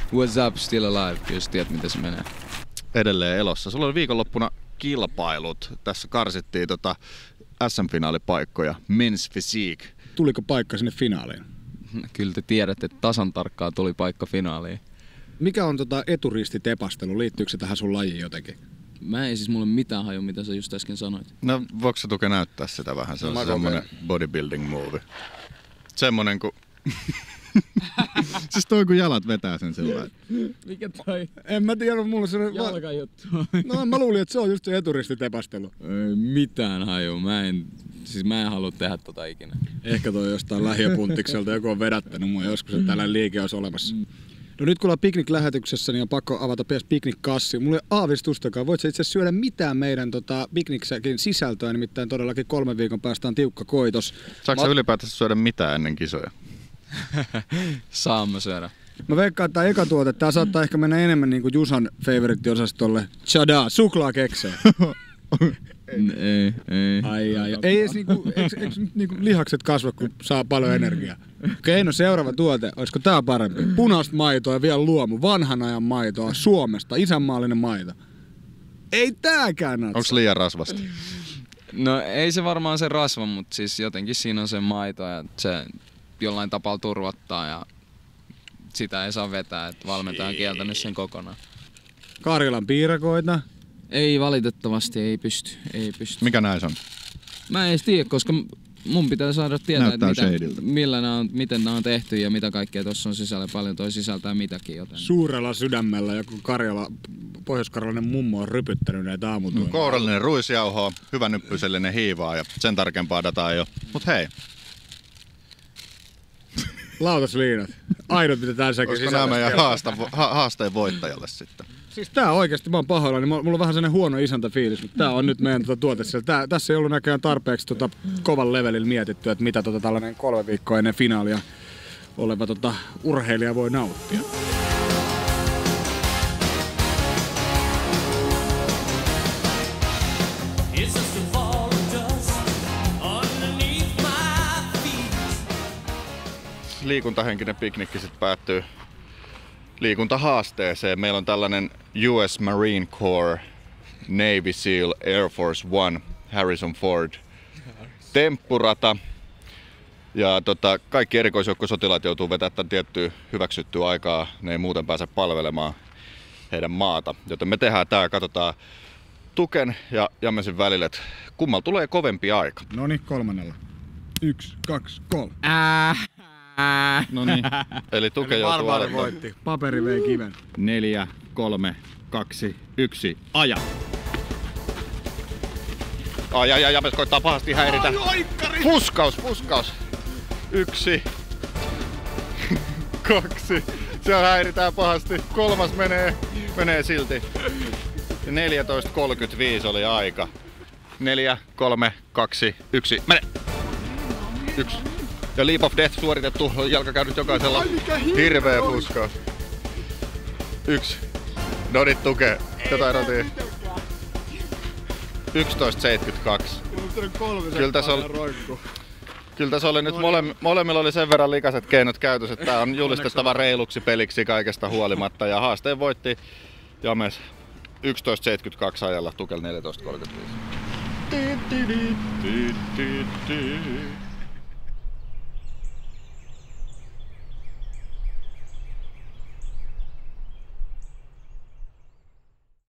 What's up, still alive, jos tiedät miten se menee. Edelleen elossa. Sulla oli viikonloppuna kilpailut. Tässä karsittiin SM-finaalipaikkoja. Men's Physique. Tuliko paikka sinne finaaliin? Kyllä te tiedätte, että tasan tarkkaan tuli paikka finaaliin. Mikä on eturistitepastelu? Liittyykö se tähän sun lajiin jotenkin? Mä ei siis mulle mitään haju, mitä sä just äsken sanoit. No voiko sä Tuke näyttää sitä vähän? Se on semmonen bodybuilding move. Semmonen ku... siis toi kun jalat vetää sen sellainen. Mikä toi? En mä tiedä, mulla se... Jalkajuttu. No mä luulin, että se on just se eturistitepastelu. Ei mitään haju. Mä en halua tehdä tota ikinä. Ehkä toi jostain lähiöpuntikselta joku on vedättänyt mua joskus, että tällainen liike olisi olemassa. No nyt kun ollaan piknik-lähetyksessä, niin on pakko avata PS piknikkassi. Mulla ei aavistustakaan. Voit sä itse syödä mitään meidän pikniksäkin sisältöä, nimittäin todellakin 3 viikon päästä on tiukka koitos. Saatko sä ylipäätänsä syödä mitään ennen kisoja? Saan mä syödä. Mä veikkaan, että tää eka tuote, tää saattaa ehkä mennä enemmän niinku Jusan favorite-osastolle. Chada, suklaakeksejä. Ei. Ei edes niinku lihakset kasva, kun saa paljon energiaa. Okei, no seuraava tuote. Olisiko tää parempi? Punaista maitoa ja vielä luomu. Vanhan ajan maitoa Suomesta. Isänmaallinen maito. Ei tääkään natsa. Onks liian rasvasta? No ei se varmaan se rasva, mutta siis jotenkin siinä on se maito ja se jollain tapaa turvattaa ja sitä ei saa vetää, että valmentaja on kieltänyt sen kokonaan. Karjalan piirakoita. Ei valitettavasti, ei pysty. Mikä näissä on? Mä en edes tiedä, koska mun pitää saada tietää, että miten nämä on tehty ja mitä kaikkea tuossa on sisällä. Paljon toi sisältää mitäkin. Joten... Suurella sydämellä joku pohjoiskarjalainen mummo on rypyttänyt näitä aamutuilla. Kourallinen ruisjauhoa, hyvä nyppysellinen hiivaa ja sen tarkempaa dataa ei ole. Mut hei. Lautasliinat. Ainut mitä tässäkin sisällä. Olisiko nämä meidän haasteen voittajalle sitten? Siis tää oikeesti, mä oon pahoillani, mulla on vähän sellainen huono isäntäfiilis, mutta tää on nyt meidän tuote siellä. Tässä ei ollut näköjään tarpeeksi kovan levelillä mietitty, että mitä tällainen 3 viikkoa ennen finaalia oleva urheilija voi nauttia. Liikuntahenkinen piknikki sitten päättyy liikuntahaasteeseen. Meillä on tällainen US Marine Corps Navy SEAL Air Force One Harrison Ford temppurata. Ja kaikki erikoisjoukkosotilaat joutuu vetämään tämän tiettyä hyväksyttyä aikaa. Ne ei muuten pääse palvelemaan heidän maata. Joten me tehdään tää, katsotaan Tuken ja Jamesin välillä, että kummalla tulee kovempi aika. Noniin, 3. 1, 2, 3. No niin. Eli Tuke joutuu aloittamaan. Paperi vei kiven. 4, 3, 2, 1, aja! Ai, James koittaa pahasti häiritä. Puskaus! 1, 2. Se häiritään pahasti. 3 menee silti. 14.35 oli aika. 4, 3, 2, 1, mene! 1. Ja Leap of Death suoritettu, jalka käynyt jokaisella. Hirveä puskaus. 1. No nyt Tuke. Jotain rotiin. 11.72. Kyllä tässä oli nyt molemmilla oli sen verran likaiset keinot käytössä, että tää on julistettava reiluksi peliksi kaikesta huolimatta. Ja haasteen voitti James 11.72 ajalla, Tukel 14.35.